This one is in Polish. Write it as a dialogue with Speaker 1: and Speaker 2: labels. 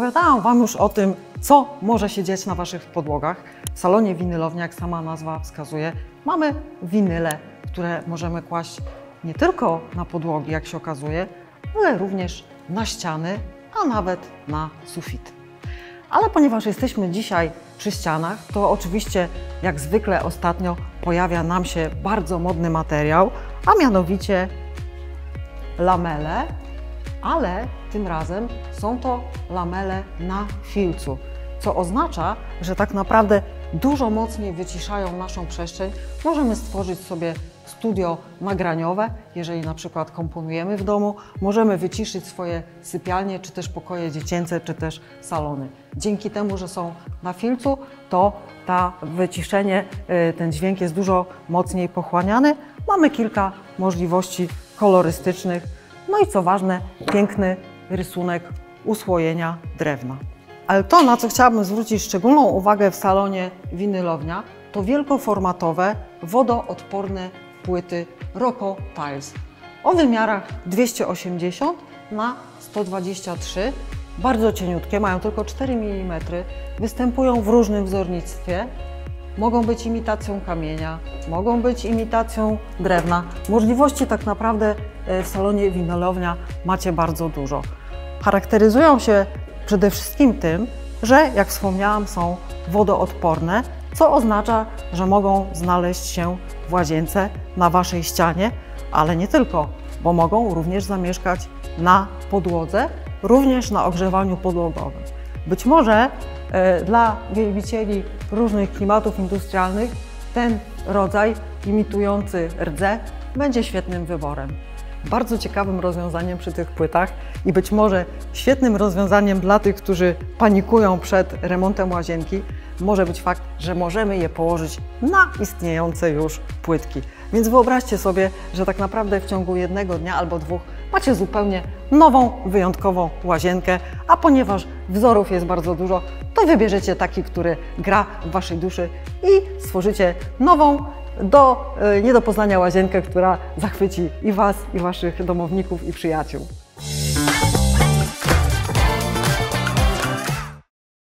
Speaker 1: opowiadałam Wam już o tym, co może się dziać na Waszych podłogach. W salonie winylownia, jak sama nazwa wskazuje, mamy winyle, które możemy kłaść nie tylko na podłogi, jak się okazuje, ale również na ściany, a nawet na sufity. Ale ponieważ jesteśmy dzisiaj przy ścianach, to oczywiście jak zwykle ostatnio pojawia nam się bardzo modny materiał, a mianowicie lamele, ale tym razem są to lamele na filcu, co oznacza, że tak naprawdę dużo mocniej wyciszają naszą przestrzeń. Możemy stworzyć sobie studio nagraniowe, jeżeli na przykład komponujemy w domu, możemy wyciszyć swoje sypialnie, czy też pokoje dziecięce, czy też salony. Dzięki temu, że są na filcu, to wyciszenie, ten dźwięk jest dużo mocniej pochłaniany. Mamy kilka możliwości kolorystycznych, no i co ważne, piękny rysunek usłojenia drewna. Ale to, na co chciałabym zwrócić szczególną uwagę w salonie winylownia, to wielkoformatowe, wodoodporne płyty Rocco Tiles o wymiarach 280 na 123, bardzo cieniutkie, mają tylko 4 mm, występują w różnym wzornictwie, mogą być imitacją kamienia, mogą być imitacją drewna. Możliwości tak naprawdę w salonie winylownia macie bardzo dużo. Charakteryzują się przede wszystkim tym, że jak wspomniałam, są wodoodporne, co oznacza, że mogą znaleźć się w łazience na Waszej ścianie, ale nie tylko, bo mogą również zamieszkać na podłodze, również na ogrzewaniu podłogowym. Być może dla wielbicieli różnych klimatów industrialnych ten rodzaj imitujący rdze będzie świetnym wyborem. Bardzo ciekawym rozwiązaniem przy tych płytach i być może świetnym rozwiązaniem dla tych, którzy panikują przed remontem łazienki, może być fakt, że możemy je położyć na istniejące już płytki. Więc wyobraźcie sobie, że tak naprawdę w ciągu jednego dnia albo dwóch macie zupełnie nową, wyjątkową łazienkę, a ponieważ wzorów jest bardzo dużo, to wybierzecie taki, który gra w Waszej duszy i stworzycie nową, nie do poznania łazienkę, która zachwyci i Was, i Waszych domowników, i przyjaciół.